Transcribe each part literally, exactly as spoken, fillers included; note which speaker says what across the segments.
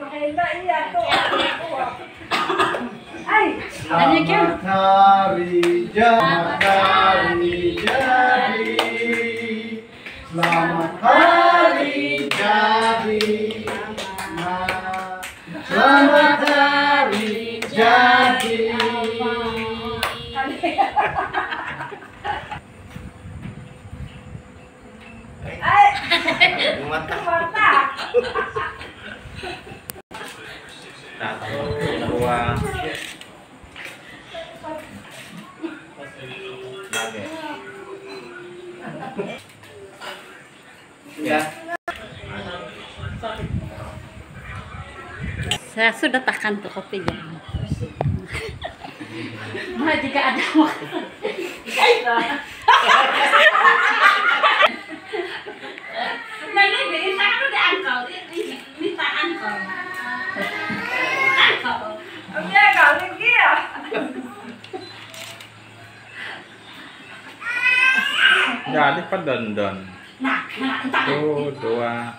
Speaker 1: Selamat hari jadi, selamat hari jadi, selamat hari jadi.
Speaker 2: Satu, dua, ya.
Speaker 3: Saya sudah tahan tuh kopinya. Nah, jika ada waktu. Nah, ini bisa kan udah angkau, minta angkau. Angkau. Dia angkau lagi ya.
Speaker 2: Jadi pedondon.
Speaker 3: Nah, nah, entah.
Speaker 2: Satu, dua.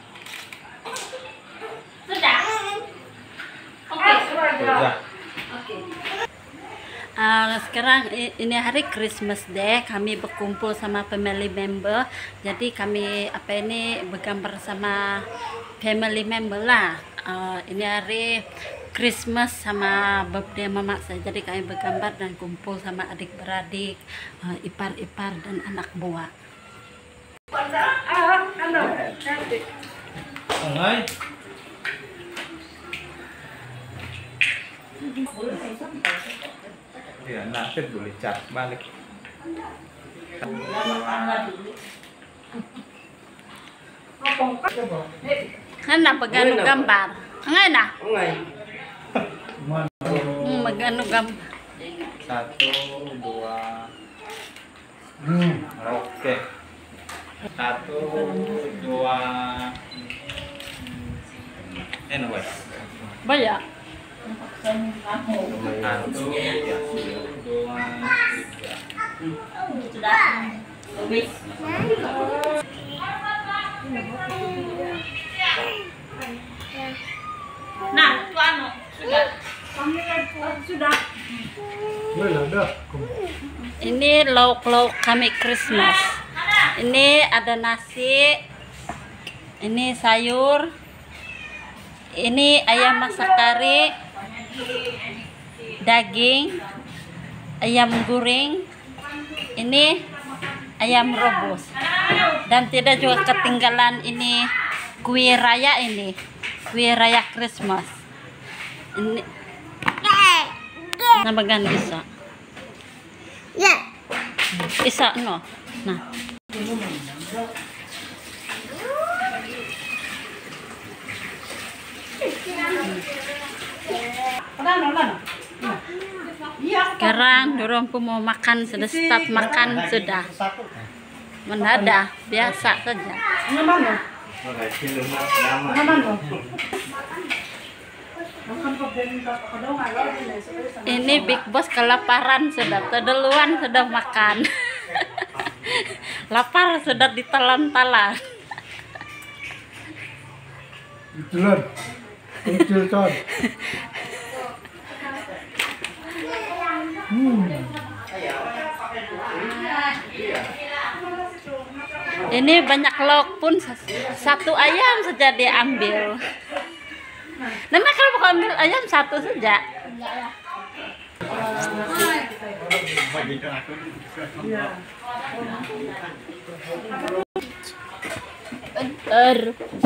Speaker 3: Sudah. Oke,
Speaker 2: Sudah.
Speaker 3: Oke. Uh, sekarang ini hari Christmas Day, kami berkumpul sama family member. Jadi kami apa ini bergambar sama family member lah. Uh, ini hari Christmas sama birthday mama saya. Jadi kami bergambar dan kumpul sama adik-beradik, uh, ipar-ipar dan anak buah.
Speaker 2: Hai. Ya, nanti boleh cat balik.
Speaker 3: Hana pagano gambar. Ngana?
Speaker 1: Mana?
Speaker 3: Hmm, magano gambar.
Speaker 2: Satu, dua.
Speaker 1: Hmm.
Speaker 2: Oke. Satu, dua. Anyway.
Speaker 3: Banyak.
Speaker 2: Satu, dua, tiga.
Speaker 3: Sudah. Habis. Nah, itu anu sudah. Sudah.
Speaker 1: Boleh dah.
Speaker 3: Ini lauk-lauk kami Christmas. Ini ada nasi. Ini sayur. Ini ayam masak kari, daging, ayam goreng. Ini ayam rebus. Dan tidak juga ketinggalan ini kue raya ini. Kue raya Christmas. Ini nama gan bisa. Ya. Bisa no. Nah. Sekarang dorongku mau makan, sudah start makan sudah. Mendadak biasa saja. Ini Big Boss kelaparan sudah, terduluan sudah makan. Lapar sudah ditelan-telan.
Speaker 1: Itulah. Kecil kan. Hmm.
Speaker 3: Ini banyak lauk pun satu ayam saja diambil. Nenek kalau mau ambil ayam satu saja. Er.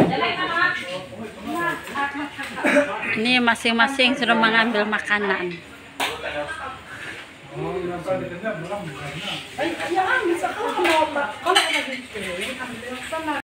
Speaker 3: Ini masing-masing sudah mengambil makanan.
Speaker 1: Oh, yang tadi kena belum.